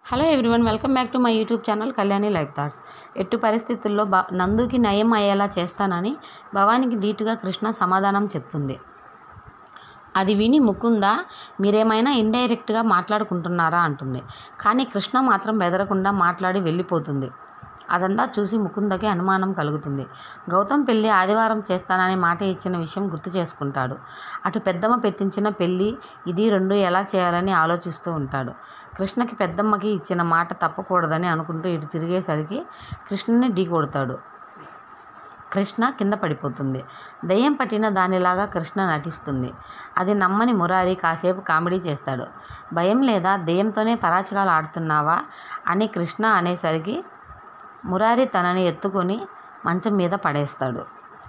Hello everyone, welcome back to my YouTube channel Kalyani life thoughts. ఎట్టు పరిస్థితుల్లో నందుకి నయం అయ్యేలా చేస్తానని భవానికి ధీటుగా కృష్ణ సమాధానం చెప్తుంది. అది విని ముకుంద, మీరేమైనా ఇండైరెక్ట్గా మాట్లాడుకుంటున్నారా అంటుంది. కానీ కృష్ణ మాత్రం బెదరకుండా మాట్లాడి వెళ్ళిపోతుంది. అదంతా చూసి ముకుందకి అనుమానం కలుగుతుంది. గౌతమ్ పెళ్ళి ఆదివారం చేస్తానని మాట ఇచ్చిన విషయం గుర్తు చేసుకుంటాడు. అటు పెద్దమ్మ పెట్టించిన పెళ్ళి ఇది రెండు ఎలా చేయాలని ఆలోచిస్తూ ఉంటాడు. కృష్ణకి పెద్దమ్మకి ఇచ్చిన మాట తప్పకూడదని అనుకుంటూ ఇటు తిరిగేసరికి కృష్ణని ఢీకొడతాడు. కృష్ణ కింద పడిపోతుంది. దెయ్యం పట్టిన దానిలాగా కృష్ణ నటిస్తుంది. అది నమ్మని మురారి కాసేపు కామెడీ చేస్తాడు. భయం లేదా, దెయ్యంతోనే పరాచకాలు ఆడుతున్నావా అని కృష్ణ అనేసరికి మురారి తనని ఎత్తుకొని మంచం మీద పడేస్తాడు.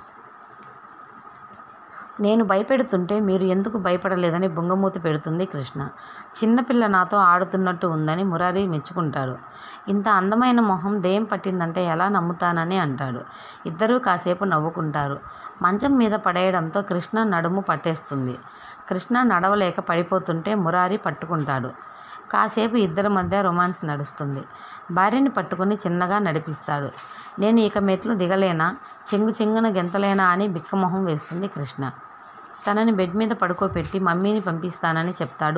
నేను భయపెడుతుంటే మీరు ఎందుకు భయపడలేదని బుంగమూతి పెడుతుంది కృష్ణ. చిన్నపిల్ల నాతో ఆడుతున్నట్టు ఉందని మురారి మెచ్చుకుంటాడు. ఇంత అందమైన మొహం దెయ్యం పట్టిందంటే ఎలా నమ్ముతానని అంటాడు. ఇద్దరూ కాసేపు నవ్వుకుంటారు. మంచం మీద పడేయడంతో కృష్ణ నడుము పట్టేస్తుంది. కృష్ణ నడవలేక పడిపోతుంటే మురారి పట్టుకుంటాడు. కాసేపు ఇద్దరి మధ్య రొమాన్స్ నడుస్తుంది. భార్యని పట్టుకుని చిన్నగా నడిపిస్తాడు. నేను ఇక మెట్లు దిగలేనా, చెంగు చెంగున గెంతలేనా అని బిక్కమొహం వేస్తుంది కృష్ణ. తనని బెడ్ మీద పడుకోబెట్టి మమ్మీని పంపిస్తానని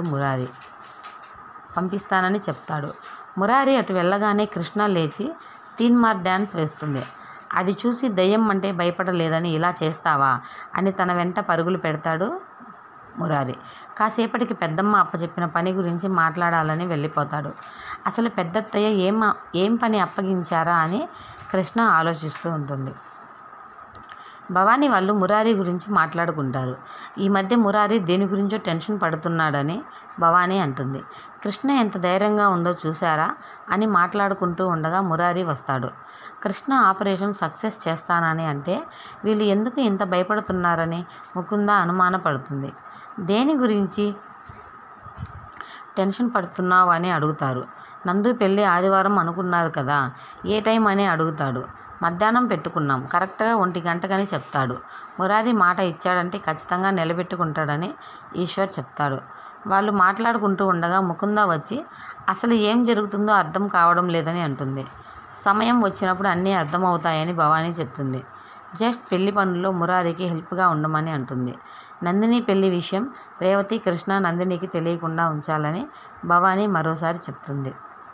చెప్తాడు. మురారి అటు వెళ్ళగానే కృష్ణ లేచి తీన్మార్ డ్యాన్స్ వేస్తుంది. అది చూసి దెయ్యం అంటే భయపడలేదని ఇలా చేస్తావా అని తన వెంట పరుగులు పెడతాడు మురారి. కాసేపటికి పెద్దమ్మ అప్పచెప్పిన పని గురించి మాట్లాడాలని వెళ్ళిపోతాడు. అసలు పెద్దత్తయ్య ఏం పని అప్పగించారా అని కృష్ణ ఆలోచిస్తూ ఉంటుంది. భవానీ వాళ్ళు మురారి గురించి మాట్లాడుకుంటారు. ఈ మధ్య మురారి దేని గురించో టెన్షన్ పడుతున్నాడని భవానీ అంటుంది. కృష్ణ ఎంత ధైర్యంగా ఉందో చూసారా అని మాట్లాడుకుంటూ ఉండగా మురారి వస్తాడు. కృష్ణ ఆపరేషన్ సక్సెస్ చేస్తానని అంటే వీళ్ళు ఎందుకు ఇంత భయపడుతున్నారని ముకుంద అనుమానపడుతుంది. దేని గురించి టెన్షన్ పడుతున్నావు అని అడుగుతారు. నందు పెళ్ళి ఆదివారం అనుకున్నారు కదా, ఏ టైం అని అడుగుతాడు. మధ్యాహ్నం పెట్టుకున్నాం, కరెక్ట్గా 1 గంటకని చెప్తాడు. మురారి మాట ఇచ్చాడంటే ఖచ్చితంగా నిలబెట్టుకుంటాడని ఈశ్వర్ చెప్తాడు. వాళ్ళు మాట్లాడుకుంటూ ఉండగా ముకుంద వచ్చి అసలు ఏం జరుగుతుందో అర్థం కావడం లేదని అంటుంది. సమయం వచ్చినప్పుడు అన్నీ అర్థమవుతాయని భవానీ చెప్తుంది. జస్ట్ పెళ్లి పనుల్లో మురారికి హెల్ప్గా ఉండమని అంటుంది. నందిని పెళ్లి విషయం రేవతి, కృష్ణ, నందినికి తెలియకుండా ఉంచాలని భవానీ మరోసారి చెప్తుంది.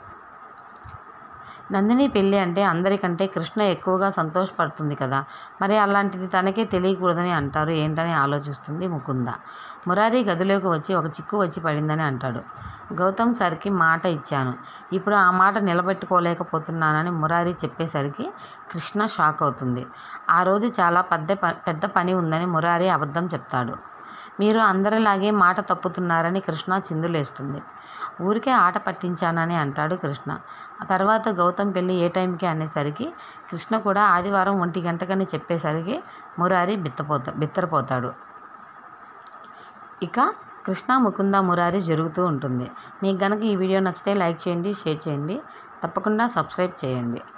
నందిని పెళ్ళి అంటే అందరికంటే కృష్ణ ఎక్కువగా సంతోషపడుతుంది కదా, మరి అలాంటిది తనకే తెలియకూడదని అంటారు ఏంటని ఆలోచిస్తుంది ముకుంద. మురారి గదిలోకి వచ్చి ఒక చిక్కు వచ్చి పడిందని అంటాడు. గౌతమ్ సార్కి మాట ఇచ్చాను, ఇప్పుడు ఆ మాట నిలబెట్టుకోలేకపోతున్నానని మురారి చెప్పేసరికి కృష్ణ షాక్ అవుతుంది. ఆ రోజు చాలా పెద్ద పని ఉందని మురారి అబద్ధం చెప్తాడు. మీరు అందరిలాగే మాట తప్పుతున్నారని కృష్ణ చిందులేస్తుంది. ఊరికే ఆట పట్టించానని అంటాడు కృష్ణ. ఆ తర్వాత గౌతమ్ పెళ్ళి ఏ టైంకి అనేసరికి కృష్ణ కూడా ఆదివారం 1 గంటకని చెప్పేసరికి మురారి బిత్తరపోతాడు. ఇక కృష్ణ, ముకుంద, మురారి జరుగుతూ ఉంటుంది. మీకు గనక ఈ వీడియో నచ్చితే లైక్ చేయండి, షేర్ చేయండి, తప్పకుండా సబ్స్క్రైబ్ చేయండి.